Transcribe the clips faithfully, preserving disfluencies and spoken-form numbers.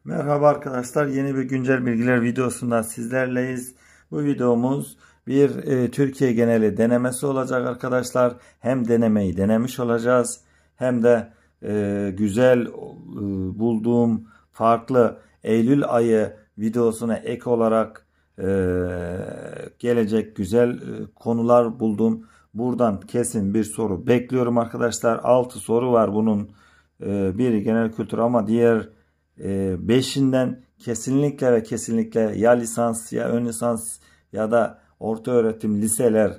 Merhaba arkadaşlar, yeni bir güncel bilgiler videosunda sizlerleyiz. Bu videomuz bir e, Türkiye geneli denemesi olacak arkadaşlar. Hem denemeyi denemiş olacağız hem de e, güzel e, bulduğum farklı Eylül ayı videosuna ek olarak e, gelecek güzel e, konular buldum. Buradan kesin bir soru bekliyorum arkadaşlar. altı soru var bunun. E, biri genel kültür ama diğer beşinden kesinlikle ve kesinlikle ya lisans ya ön lisans ya da orta öğretim liseler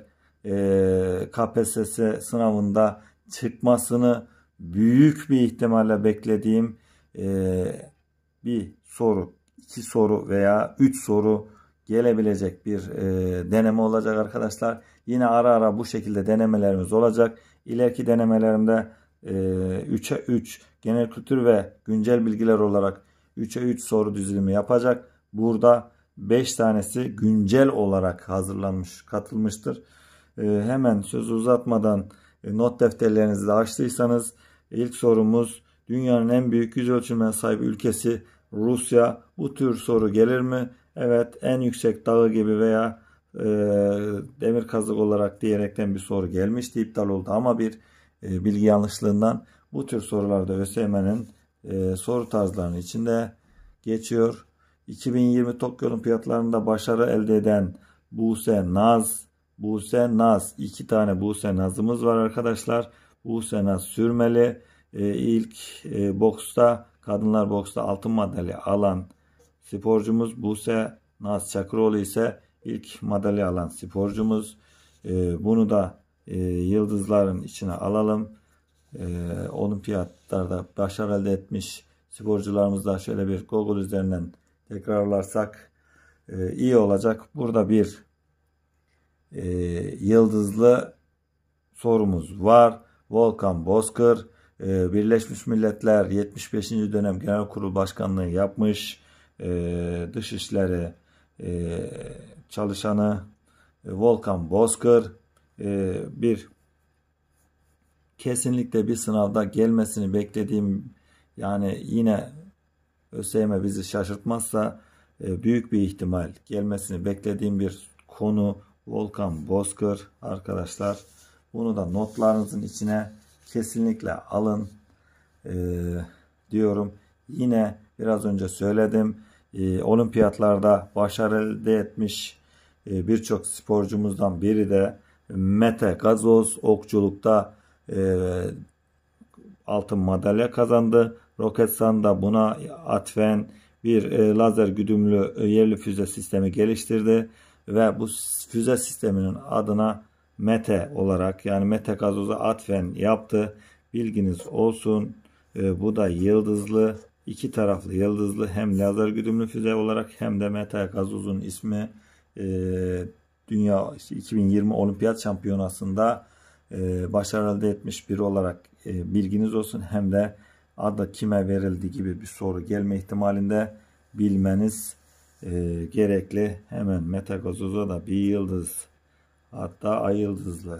K P S S sınavında çıkmasını büyük bir ihtimalle beklediğim bir soru, iki soru veya üç soru gelebilecek bir deneme olacak arkadaşlar. Yine ara ara bu şekilde denemelerimiz olacak. İleriki denemelerimde üçe üç genel kültür ve güncel bilgiler olarak üçe üç soru dizilimi yapacak. Burada beş tanesi güncel olarak hazırlanmış, katılmıştır. Hemen sözü uzatmadan not defterlerinizi de açtıysanız ilk sorumuz: dünyanın en büyük yüz ölçümüne sahip ülkesi Rusya. Bu tür soru gelir mi? Evet, en yüksek dağı gibi veya e, demir kazık olarak diyerekten bir soru gelmişti, iptal oldu ama bir e, bilgi yanlışlığından bu tür sorularda ÖSYM'nin e, soru tarzlarının içinde geçiyor. iki bin yirmi Tokyo Olimpiyatlarında başarı elde eden Buse Naz, Buse Naz, iki tane Buse Naz'ımız var arkadaşlar. Buse Naz Sürmeli e, ilk e, boksta, kadınlar boksta altın madalya alan sporcumuz. Buse Naz Çakıroğlu ise ilk madalya alan sporcumuz. E, bunu da e, yıldızların içine alalım. E, olimpiyatlarda başarı elde etmiş sporcularımızı da şöyle bir Google üzerinden tekrarlarsak e, iyi olacak. Burada bir e, yıldızlı sorumuz var. Volkan Bozkır e, Birleşmiş Milletler yetmiş beşinci dönem Genel Kurul Başkanlığı yapmış. E, Dışişleri e, çalışanı e, Volkan Bozkır e, bir kesinlikle bir sınavda gelmesini beklediğim, yani yine ÖSYM bizi şaşırtmazsa e, büyük bir ihtimal gelmesini beklediğim bir konu Volkan Bozkır arkadaşlar. Bunu da notlarınızın içine kesinlikle alın e, diyorum. Yine biraz önce söyledim. E, olimpiyatlarda başarı elde etmiş e, birçok sporcumuzdan biri de Mete Gazoz okçulukta e, altın madalya kazandı. Roketsan da buna atfen bir e, lazer güdümlü e, yerli füze sistemi geliştirdi ve bu füze sisteminin adına Mete olarak, yani Mete Gazoz'a atfen yaptı. Bilginiz olsun. E, bu da yıldızlı, iki taraflı yıldızlı, hem lazer güdümlü füze olarak hem de Mete Gazoz'un ismi e, Dünya iki bin yirmi Olimpiyat Şampiyonası'nda e, başarı elde etmiş biri olarak e, bilginiz olsun. Hem de adı kime verildi gibi bir soru gelme ihtimalinde bilmeniz e, gerekli. Hemen Mete Gazoz'a da bir yıldız, hatta ay yıldızlı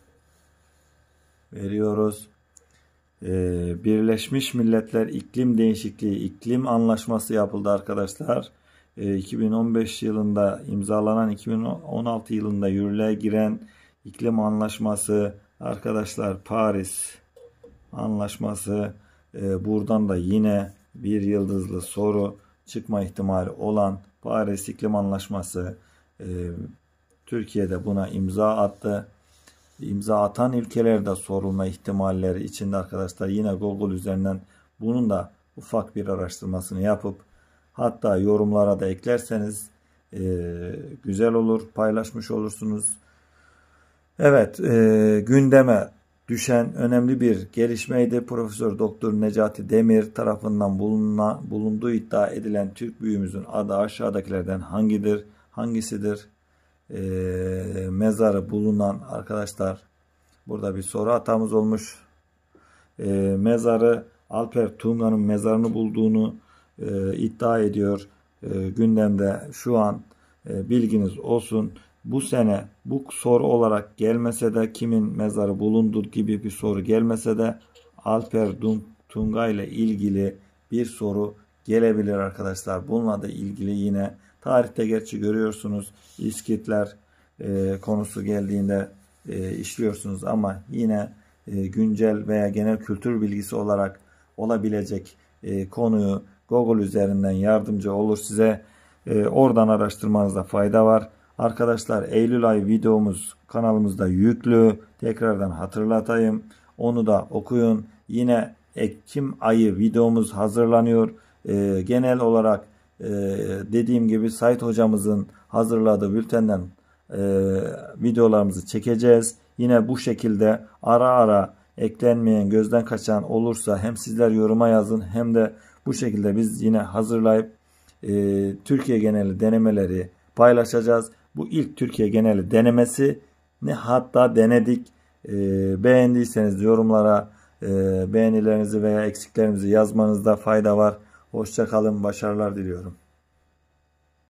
veriyoruz. E, Birleşmiş Milletler İklim Değişikliği İklim Anlaşması yapıldı arkadaşlar. E, iki bin on beş yılında imzalanan, iki bin on altı yılında yürürlüğe giren iklim anlaşması arkadaşlar, Paris Anlaşması. E, buradan da yine bir yıldızlı soru çıkma ihtimali olan Paris İklim Anlaşması. E, Türkiye'de buna imza attı. İmza atan ülkelerde sorulma ihtimalleri içinde arkadaşlar, yine Google üzerinden bunun da ufak bir araştırmasını yapıp hatta yorumlara da eklerseniz e, güzel olur, paylaşmış olursunuz. Evet, e, gündeme düşen önemli bir gelişmeydi. Profesör Doktor Necati Demir tarafından bulunma, bulunduğu iddia edilen Türk büyüğümüzün adı aşağıdakilerden hangidir? Hangisidir? E, mezarı bulunan arkadaşlar, burada bir soru hatamız olmuş. E, mezarı Alper Tunga'nın mezarını bulduğunu e, iddia ediyor. E, gündemde şu an, e, bilginiz olsun. Bu sene bu soru olarak gelmese de, kimin mezarı bulundu gibi bir soru gelmese de Alper Tunga ile ilgili bir soru gelebilir arkadaşlar. Bununla da ilgili yine tarihte gerçi görüyorsunuz İskitler e, konusu geldiğinde e, işliyorsunuz ama yine e, güncel veya genel kültür bilgisi olarak olabilecek e, konuyu Google üzerinden yardımcı olur size. E, oradan araştırmanızda fayda var. Arkadaşlar Eylül ayı videomuz kanalımızda yüklü. Tekrardan hatırlatayım. Onu da okuyun. Yine Ekim ayı videomuz hazırlanıyor. E, genel olarak e, dediğim gibi Sait hocamızın hazırladığı bültenden e, videolarımızı çekeceğiz. Yine bu şekilde ara ara eklenmeyen, gözden kaçan olursa hem sizler yoruma yazın hem de bu şekilde biz yine hazırlayıp e, Türkiye geneli denemeleri paylaşacağız. Bu ilk Türkiye geneli denemesi ne hatta denedik. E, beğendiyseniz yorumlara e, beğenilerinizi veya eksiklerinizi yazmanızda fayda var. Hoşça kalın, başarılar diliyorum.